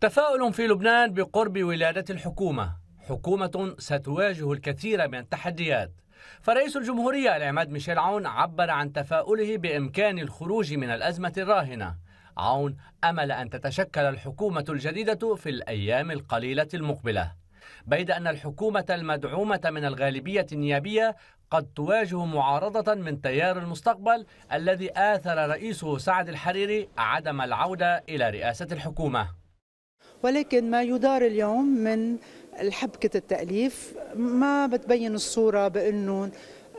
تفاؤل في لبنان بقرب ولادة الحكومة، حكومة ستواجه الكثير من التحديات. فرئيس الجمهورية العماد ميشيل عون عبر عن تفاؤله بإمكان الخروج من الأزمة الراهنة. عون أمل أن تتشكل الحكومة الجديدة في الأيام القليلة المقبلة، بيد أن الحكومة المدعومة من الغالبية النيابية قد تواجه معارضة من تيار المستقبل الذي آثر رئيسه سعد الحريري عدم العودة إلى رئاسة الحكومة. ولكن ما يدار اليوم من الحبكة التأليف ما بتبين الصورة بأنه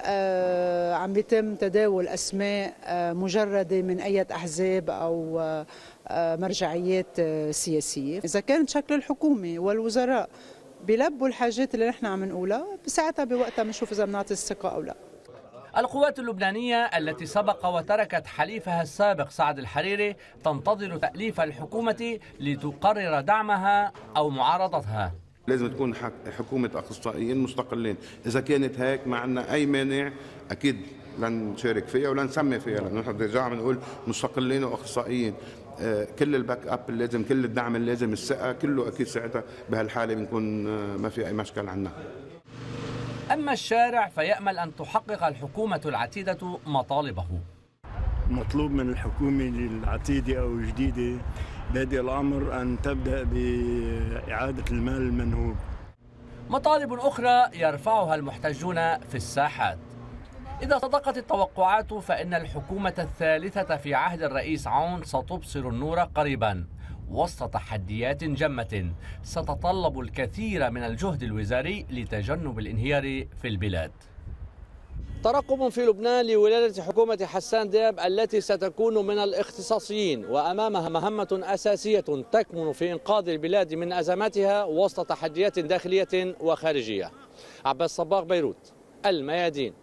عم بيتم تداول أسماء مجردة من أي أحزاب أو مرجعيات سياسية. إذا كانت شكل الحكومة والوزراء بيلبوا الحاجات اللي نحن عم نقولها، بساعتها بوقتها بنشوف إذا بنعطي الثقة أو لا. القوات اللبنانية التي سبق وتركت حليفها السابق سعد الحريري تنتظر تأليف الحكومة لتقرر دعمها أو معارضتها. لازم تكون حكومة أخصائيين مستقلين. إذا كانت هيك ما عندنا أي مانع، أكيد لن نشارك فيها ولن نسمي فيها، لأنه نحن رجع بنقول مستقلين وأخصائيين. كل الباك اب اللازم، كل الدعم اللازم، الثقة كله أكيد ساعتها بهالحالة بنكون ما في أي مشكل عنا. أما الشارع فيأمل أن تحقق الحكومة العتيدة مطالبه. مطلوب من الحكومة العتيدة أو الجديدة بادئ الأمر أن تبدأ بإعادة المال المنهوب. مطالب أخرى يرفعها المحتجون في الساحات. إذا صدقت التوقعات فإن الحكومة الثالثة في عهد الرئيس عون ستبصر النور قريبا، وسط تحديات جمة ستتطلب الكثير من الجهد الوزاري لتجنب الانهيار في البلاد. ترقب في لبنان لولادة حكومة حسان دياب التي ستكون من الاختصاصيين، وأمامها مهمة أساسية تكمن في إنقاذ البلاد من أزماتها وسط تحديات داخلية وخارجية. عباس صباغ، بيروت، الميادين.